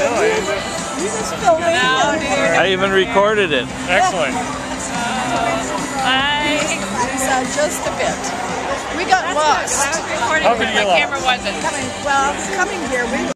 You just filming. I even recorded it. Excellent. Just a bit. We got lost. How could you get lost? Coming here,